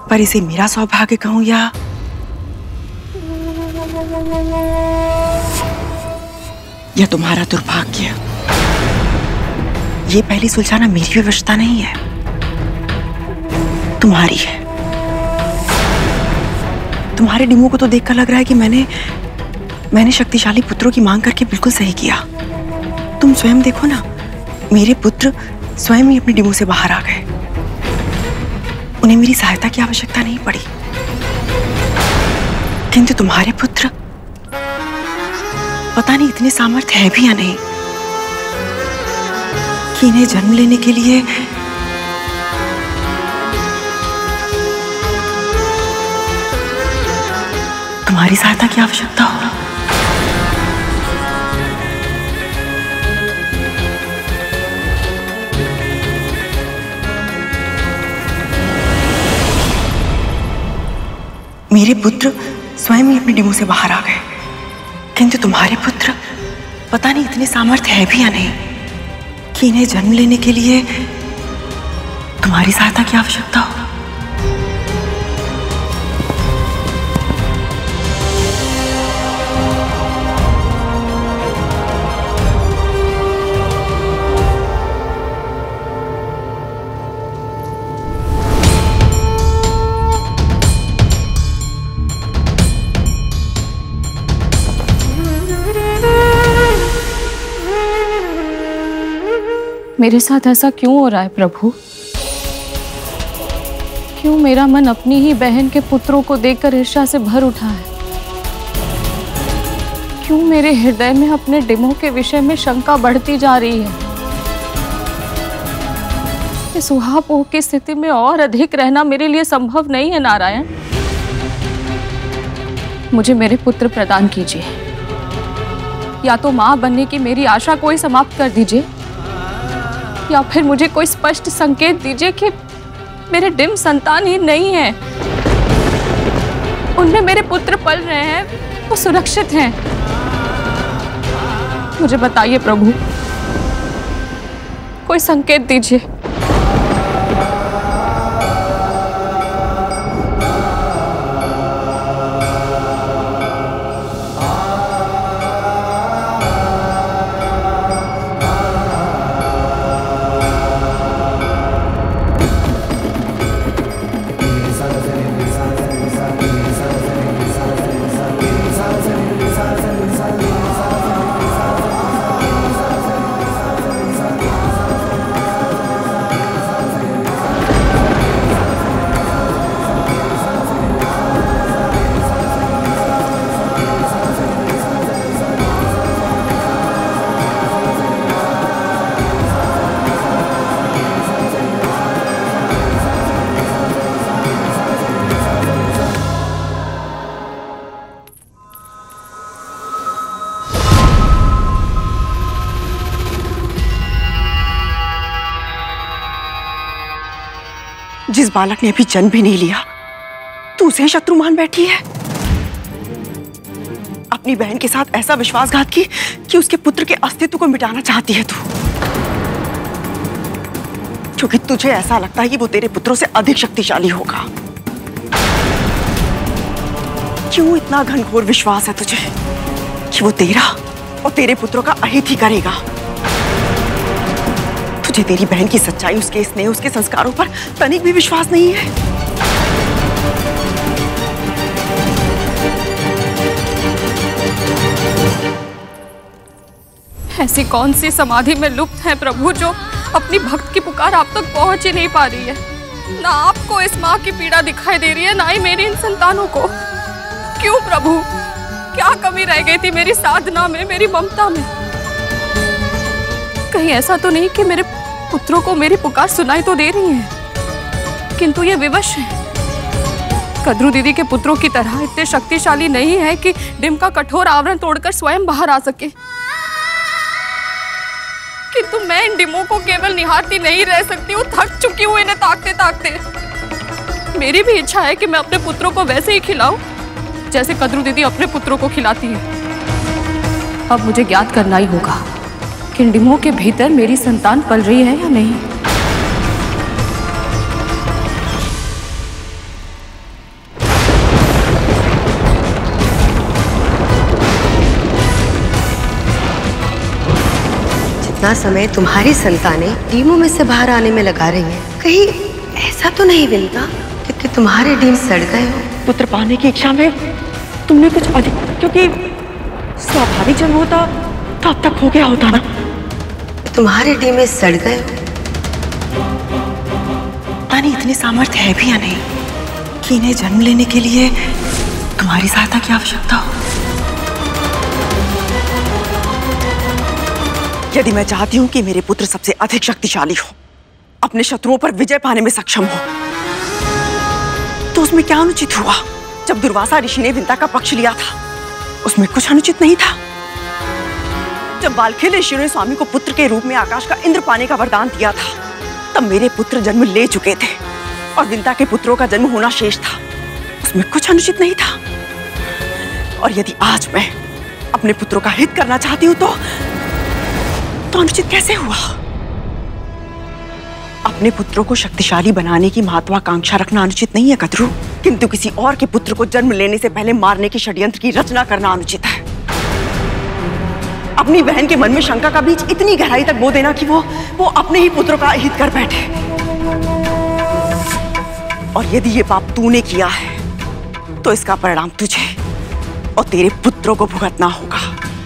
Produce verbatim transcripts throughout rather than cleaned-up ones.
पर इसे मेरा सौभाग्य कहूं या या तुम्हारा दुर्भाग्य। ये पहली सुलझाना मेरी विवशता नहीं है, तुम्हारी है। तुम्हारे डिमो को तो देखकर लग रहा है कि मैंने मैंने शक्तिशाली पुत्रों की मांग करके बिल्कुल सही किया। तुम स्वयं देखो ना, मेरे पुत्र स्वयं ही अपने डिमो से बाहर आ गए। उन्हें मेरी सहायता की आवश्यकता नहीं पड़ी। किंतु तुम्हारे पुत्र पता नहीं इतने सामर्थ्य है भी या नहीं कि इन्हें जन्म लेने के लिए तुम्हारी सहायता की आवश्यकता हो। मेरे पुत्र स्वयं ही अपने डिमो से बाहर आ गए, किंतु तुम्हारे पुत्र पता नहीं इतने सामर्थ्य है भी या नहीं कि इन्हें जन्म लेने के लिए तुम्हारी सहायता की आवश्यकता हो। मेरे साथ ऐसा क्यों हो रहा है प्रभु? क्यों मेरा मन अपनी ही बहन के पुत्रों को देखकर ईर्ष्या से भर उठा है? क्यों मेरे हृदय में अपने डिमो के विषय में शंका बढ़ती जा रही है? इस उहापोह की स्थिति में और अधिक रहना मेरे लिए संभव नहीं है नारायण। मुझे मेरे पुत्र प्रदान कीजिए, या तो मां बनने की मेरी आशा को ही समाप्त कर दीजिए, या फिर मुझे कोई स्पष्ट संकेत दीजिए कि मेरे डिम संतान ही नहीं है, उनमें मेरे पुत्र पल रहे हैं, वो सुरक्षित हैं। मुझे बताइए प्रभु, कोई संकेत दीजिए। जिस बालक ने अभी जन्म भी नहीं लिया, तू उसे शत्रु मान बैठी है। अपनी बहन के साथ ऐसा विश्वासघात की कि उसके पुत्र के अस्तित्व को मिटाना चाहती है तू, क्योंकि तुझे ऐसा लगता है कि वो तेरे पुत्रों से अधिक शक्तिशाली होगा। क्यों इतना घनघोर विश्वास है तुझे कि वो तेरा और तेरे पुत्रों का अहित ही करेगा? तुझे तेरी बहन की सच्चाई, उसके स्नेह, उसके संस्कारों पर तनिक भी विश्वास नहीं है। ऐसी कौन सी समाधि में लुप्त है प्रभु जो अपनी भक्त की पुकार आप तक पहुंच ही नहीं पा रही है? ना आपको इस माँ की पीड़ा दिखाई दे रही है, ना ही मेरी इन संतानों को। क्यों प्रभु, क्या कमी रह गई थी मेरी साधना में, मेरी ममता में? कहीं ऐसा तो नहीं कि मेरे पुत्रों को मेरी पुकार सुनाई तो दे रही है, किंतु ये विवश है। कद्रू दीदी के पुत्रों की तरह इतने शक्तिशाली नहीं है कि डिम का कठोर आवरण तोड़कर स्वयं बाहर आ सके। किंतु मैं इन डिमों को केवल निहारती नहीं रह सकती हूँ, थक चुकी हूँ इन्हें ताकते ताकते। मेरी भी इच्छा है कि मैं अपने पुत्रों को वैसे ही खिलाऊं जैसे कद्रू दीदी अपने पुत्रों को खिलाती है। अब मुझे ज्ञात करना ही होगा कि इन डिमों के भीतर मेरी संतान पल रही है या नहीं। इतना समय तुम्हारी संतानें डीमों में से बाहर आने में लगा रही हैं। कहीं ऐसा तो नहीं विंता कि तुम्हारे डीम सड़ गए हो? पुत्र पाने की इच्छा में तुमने कुछ अधिक, क्योंकि स्वाभाविक जन्म होता तो अब तक हो गया होता ना। तुम्हारे डीम सड़ गए हो? पता नहीं इतने सामर्थ्य है भी या नहीं कि इन्हें जन्म लेने के लिए तुम्हारी सहायता की आवश्यकता हो। यदि मैं चाहती हूँ कि मेरे पुत्र सबसे अधिक शक्तिशाली हो, अपने शत्रुओं पर विजय पाने में सक्षम हो, तो उसमें क्या अनुचित हुआ जब दुर्वासा ऋषि ने विंता का पक्ष लिया था? उसमें कुछ अनुचित नहीं था। जब बालखेल ऋषि ने स्वामी को पुत्र के रूप में आकाश का इंद्र पाने का वरदान दिया था, तब मेरे पुत्र जन्म ले चुके थे और विंता के पुत्रों का जन्म होना शेष था। उसमें कुछ अनुचित नहीं था। और यदि आज मैं अपने पुत्रों का हित करना चाहती हूं तो तो अनुचित कैसे हुआ? अपने पुत्रों को शक्तिशाली बनाने की महत्वाकांक्षा रखना अनुचित नहीं है कद्रू, किंतु किसी और के पुत्र को जन्म लेने से पहले मारने की षड्यंत्र की रचना करना अनुचित है। अपनी बहन के मन में शंका का बीज इतनी गहराई तक बो देना कि वो वो अपने ही पुत्रों का हित कर बैठे। और यदि ये पाप तूने किया है तो इसका परिणाम तुझे और तेरे पुत्रों को भुगतना होगा।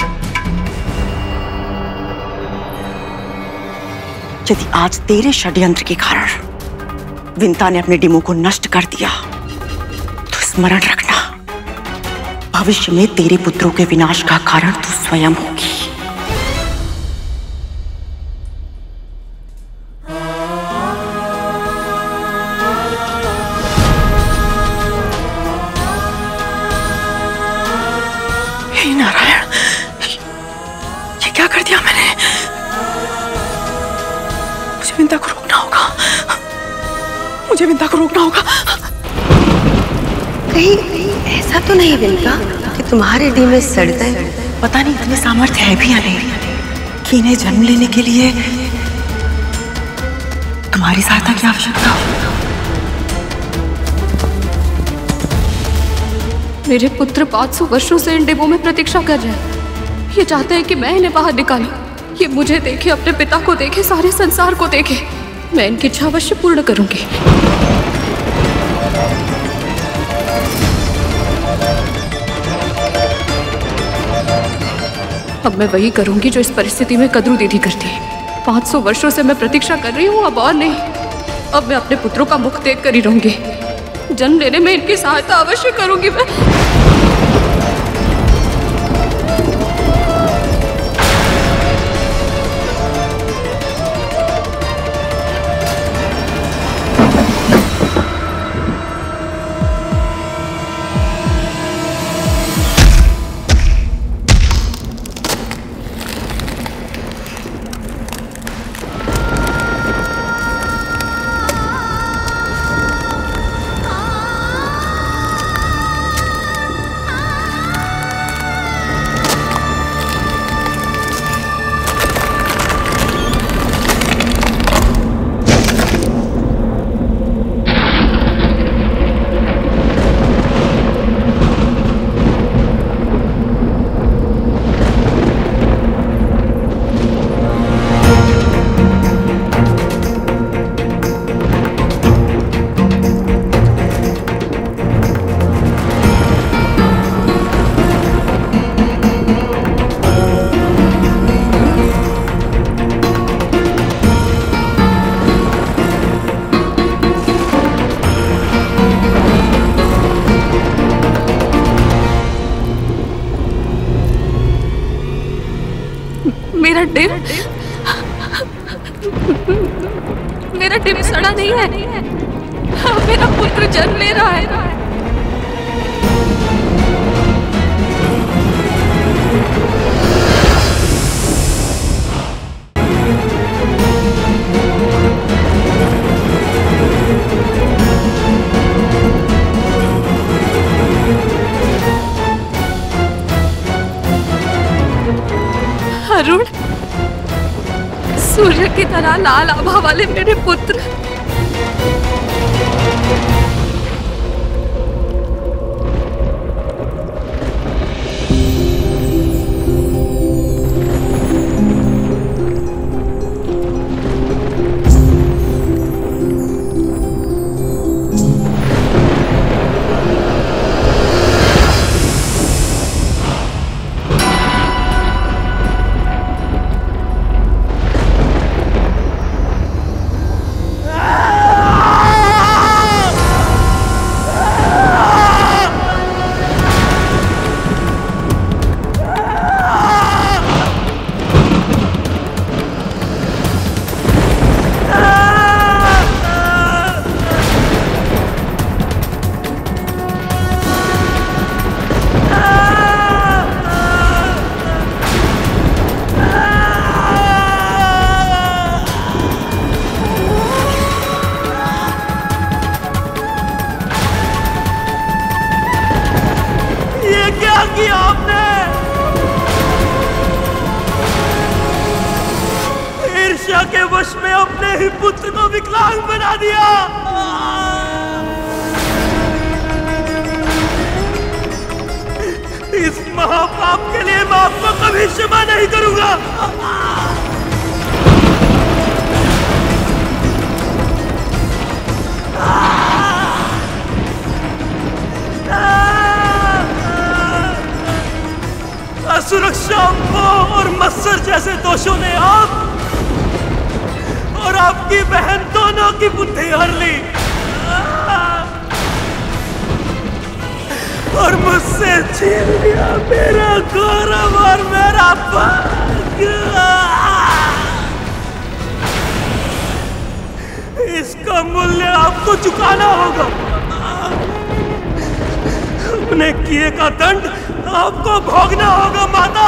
यदि आज तेरे षड्यंत्र के कारण विंता ने अपने डिमो को नष्ट कर दिया तो स्मरण रखना, भविष्य में तेरे पुत्रों के विनाश का कारण तू स्वयं होगी। हे नारायण, ये क्या कर दिया मैंने? मुझे विंता को रोकना होगा, मुझे विंता को रोकना होगा। कहीं ऐसा तो नहीं विंता कि तुम्हारे डीम सड़ गए? पता नहीं इतने सामर्थ्य है भी या नहीं कि इन्हें जन्म लेने के लिए तुम्हारी सहायता की आवश्यकता हो। मेरे पुत्र पाँच सौ वर्षों से इन डिब्बों में प्रतीक्षा कर रहे हैं। ये चाहते हैं कि मैं इन्हें बाहर निकालूं। ये मुझे देखे, अपने पिता को देखे, सारे संसार को देखे। मैं इनकी इच्छा अवश्य पूर्ण करूंगी। अब मैं वही करूंगी जो इस परिस्थिति में कद्रू दीदी करती है। पाँच सौ वर्षों से मैं प्रतीक्षा कर रही हूँ, अब और नहीं। अब मैं अपने पुत्रों का मुख देख कर ही रहूंगी। जन्म लेने में इनकी सहायता अवश्य करूंगी मैं। मेरा डिम मेरा डिम सड़ा नहीं है। मेरा पुत्र जन्म ले रहा है। अरुण, सूर्य की तरह लाल आभा वाले मेरे पुत्र। ही पुत्र को विकलांग बना दिया। इस महापाप के लिए मैं आपको कभी क्षमा नहीं करूंगा। असुरक्षा और मत्सर जैसे दोषों ने आप और आपकी बहन दोनों की बुद्धि हर ली और मुझसे छीन लिया मेरा गौरव और मेरा भाग्य। इसका मूल्य आपको चुकाना होगा। अपने किए का दंड आपको भोगना होगा माता।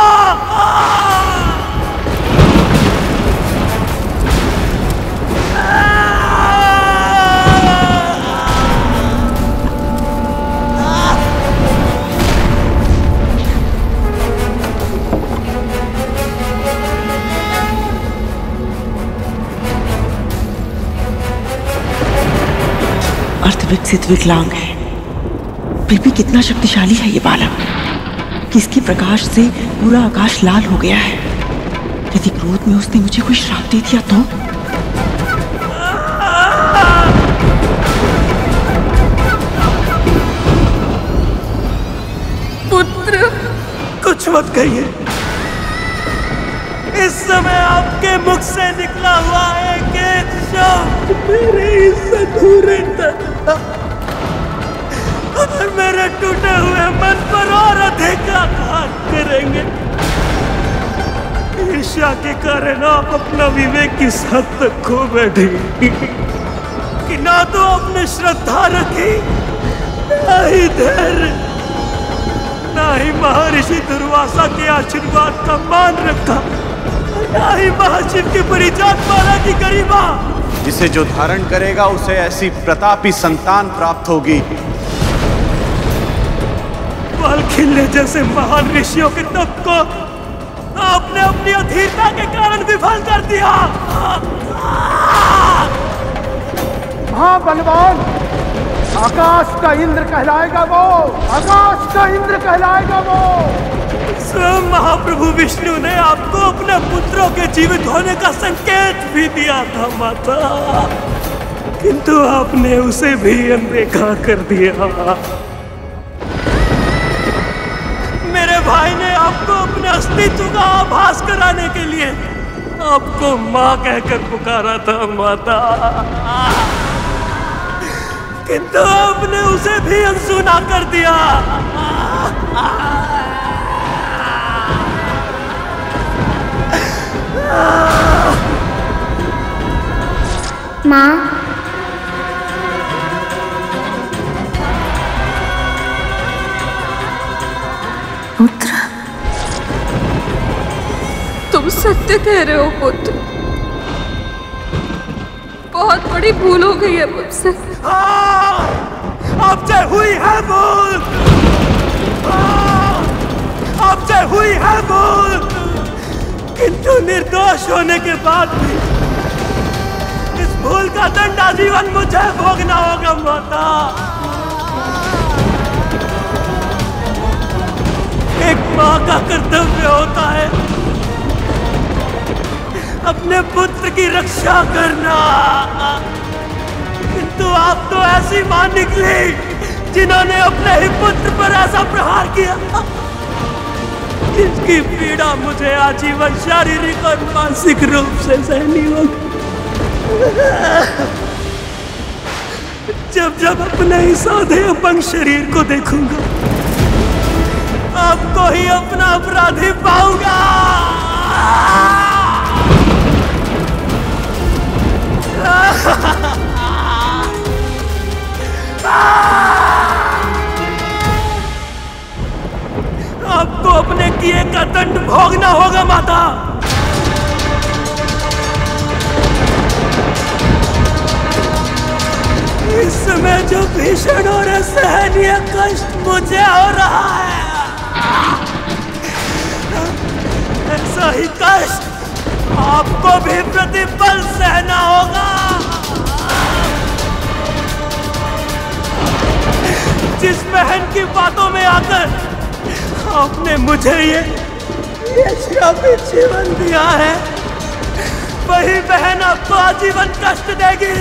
अर्धविकसित विकलांग है, फिर भी कितना शक्तिशाली है ये बालक कि इसके प्रकाश से पूरा आकाश लाल हो गया है। यदि क्रोध में उसने मुझे कोई श्राप दे दिया तो? पुत्र, कुछ मत कहिए। इस समय आपके मुख से निकला हुआ एक एक शब्द मेरे इस अधूरे और मेरे टूटे हुए मन पर और अधिक आघात करेंगे। ईर्ष्या के कारण आप अपना विवेक की हद तक खो बैठे कि ना तो आपने श्रद्धा रखी, ना ही धैर्य, ना ही महर्षि दुर्वासा के आशीर्वाद का मान रखा, ना ही महाशिव की परिजात माला की गरिमा। जिसे जो धारण करेगा उसे ऐसी प्रतापी संतान प्राप्त होगी। बाल खिलने जैसे महान ऋषियों के तप को आपने अपनी अधीरता के कारण विफल कर दिया। हाँ बलवान, आकाश का इंद्र कहलाएगा वो, आकाश का इंद्र कहलाएगा वो। स्वयं महाप्रभु विष्णु ने आपको अपने पुत्रों के जीवित होने का संकेत भी दिया था माता, किंतु आपने उसे भी अनदेखा कर दिया। मेरे भाई ने आपको अपने अस्तित्व का आभास कराने के लिए आपको माँ कहकर पुकारा था माता, किंतु आपने उसे भी अनसुना कर दिया। माँ, पुत्र, तुम सत्य कह रहे हो पुत्र। बहुत बड़ी भूल हो गई है मुझसे। आपसे हुई है भूल, आपसे हुई है भूल, किंतु निर्दोष होने के बाद भी इस भूल का दंड आजीवन मुझे भोगना होगा माता। एक माँ का कर्तव्य होता है अपने पुत्र की रक्षा करना, किंतु आप तो ऐसी मां निकली जिन्होंने अपने ही पुत्र पर ऐसा प्रहार किया, इसकी पीड़ा मुझे आजीवन शारीरिक और मानसिक रूप से सहनी होगी। जब जब अपने ही साधे अपंग शरीर को देखूंगा, आपको ही अपना अपराधी पाऊंगा। आपको अपने किए का दंड भोगना होगा माता। इस समय जो भीषण और असहनीय कष्ट मुझे हो रहा है, ऐसा ही कष्ट आपको भी प्रतिफल सहना होगा। जिस बहन की बातों में आकर आपने मुझे ये ये श्रापित जीवन दिया है, वही बहन आपको आजीवन कष्ट देगी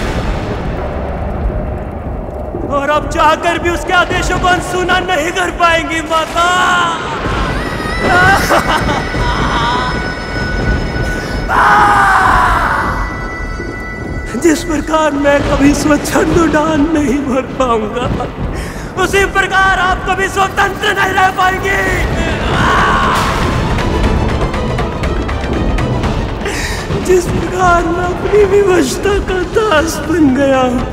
और अब जाकर भी उसके आदेशों को अनसुना नहीं कर पाएंगी माता। जिस प्रकार मैं कभी स्वच्छंद उड़ान नहीं भर पाऊंगा, उसी प्रकार आप कभी स्वतंत्र नहीं रह पाएंगे। जिस प्रकार मैं अपनी विवशता का दास बन गया हूं,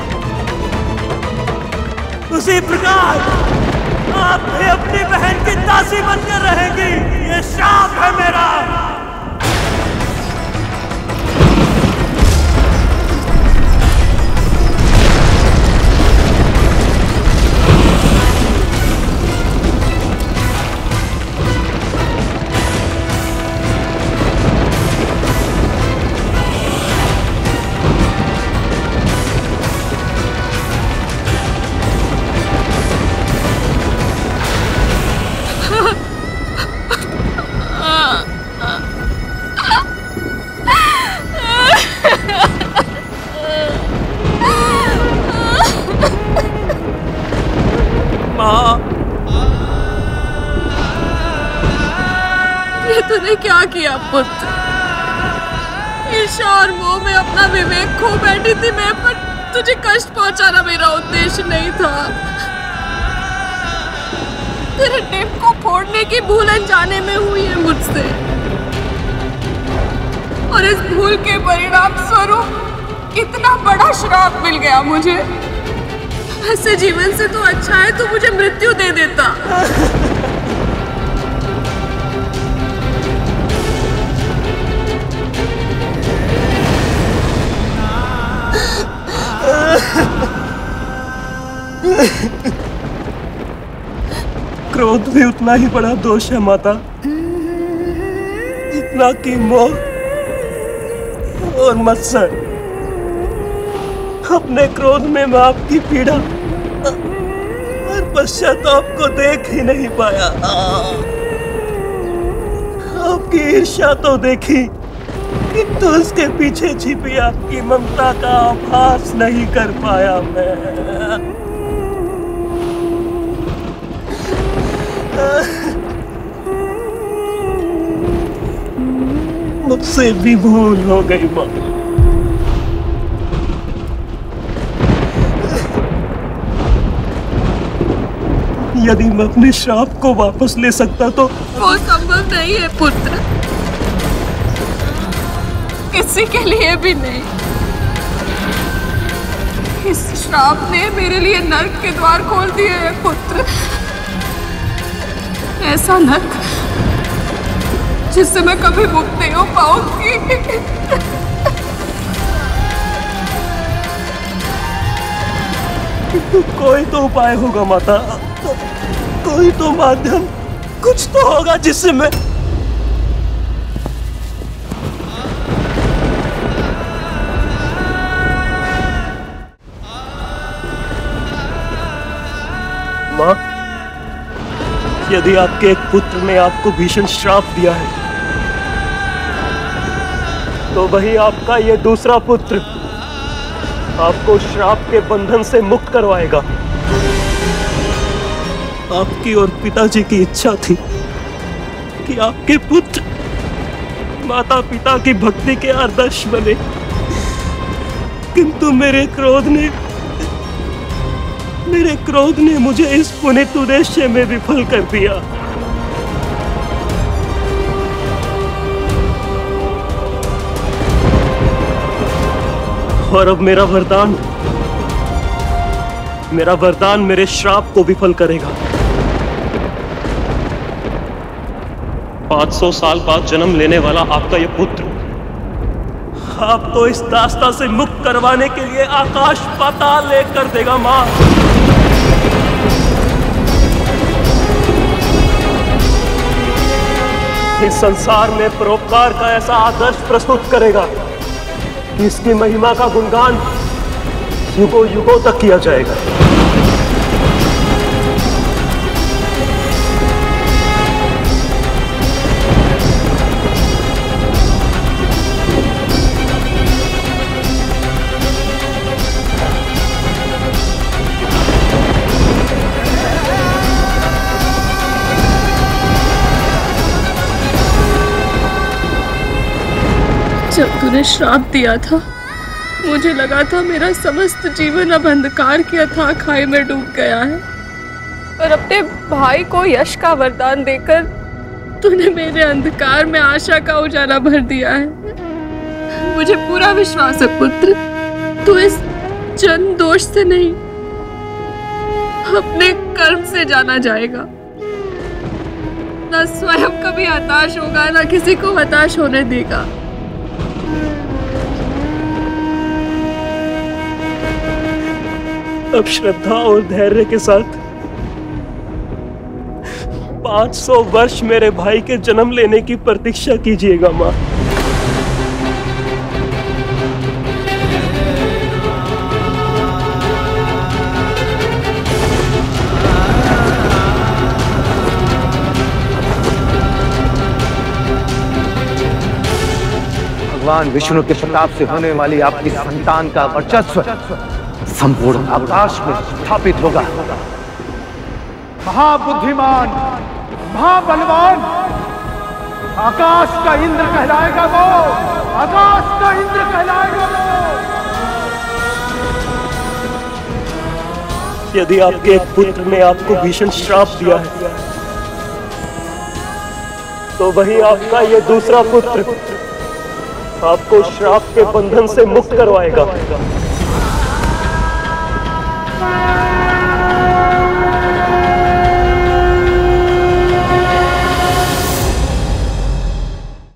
उसी प्रकार आप भी अपनी बहन की दासी बनकर रहेंगी। ये श्राप है मेरा। तूने क्या किया पुत्र? ईर्ष्या और मोह में अपना विवेक खो बैठी थी मैं, पर तुझे कष्ट पहुंचाना मेरा उद्देश्य नहीं था। तेरे टिप को फोड़ने की भूल अनजाने में हुई है मुझसे, और इस भूल के परिणाम स्वरूप इतना बड़ा श्राप मिल गया मुझे। ऐसे जीवन से तो अच्छा है तू मुझे मृत्यु दे देता। क्रोध भी उतना ही बड़ा दोष है माता, जितना कि मोह और मत्सर। अपने क्रोध में मैं आपकी पीड़ा और पश्चाताप को देख ही नहीं पाया। आपकी ईर्ष्या तो देखी, किंतु उसके पीछे छिपी आपकी ममता का आभास नहीं कर पाया मैं। मुझसे भी भूल हो गई माँ। यदि मैं अपने श्राप को वापस ले सकता तो। वो संभव नहीं है पुत्र, किसी के लिए भी नहीं। इस श्राप ने मेरे लिए नर्क के द्वार खोल दिए हैं पुत्र। ऐसा नर्क जिससे मैं कभी मुक्त नहीं हो पाऊंगी। कोई तो उपाय होगा माता, कोई तो माध्यम, कुछ तो होगा जिससे मैं। माँ, यदि आपके एक पुत्र ने आपको भीषण श्राप दिया है, तो वही आपका ये दूसरा पुत्र आपको श्राप के बंधन से मुक्त करवाएगा। आपकी और पिताजी की इच्छा थी कि आपके पुत्र माता पिता की भक्ति के आदर्श बने, किंतु मेरे क्रोध ने मेरे क्रोध ने मुझे इस पुनीत उद्देश्य में विफल कर दिया। और अब मेरा वरदान मेरा वरदान मेरे श्राप को विफल करेगा। पाँच सौ साल बाद जन्म लेने वाला आपका ये पुत्र आपको इस दास्ता से मुक्त करवाने के लिए आकाश पाताल लेकर देगा माँ। इस संसार में परोपकार का ऐसा आदर्श प्रस्तुत करेगा कि इसकी महिमा का गुणगान युगों युगों तक किया जाएगा। जब तूने श्राप दिया था मुझे लगा था मेरा समस्त जीवन अब अंधकार की अथाह खाई में डूब गया है, और अपने भाई को यश का वरदान देकर तूने मेरे अंधकार में आशा का उजाला भर दिया है। मुझे पूरा विश्वास है पुत्र, तू इस जन्म दोष से नहीं अपने कर्म से जाना जाएगा। न स्वयं कभी हताश होगा, न किसी को हताश होने देगा। अब श्रद्धा और धैर्य के साथ पांच सौ वर्ष मेरे भाई के जन्म लेने की प्रतीक्षा कीजिएगा माँ। भगवान विष्णु के प्रताप से होने वाली आपकी संतान का वर्चस्व संपूर्ण आकाश में स्थापित होगा। महाबुद्धिमान, महाबलवान, आकाश का इंद्र कहलाएगा वो, आकाश का इंद्र कहलाएगा वो। यदि आपके एक पुत्र ने आपको भीषण श्राप दिया है तो वही आपका ये दूसरा पुत्र आपको श्राप के बंधन से मुक्त करवाएगा।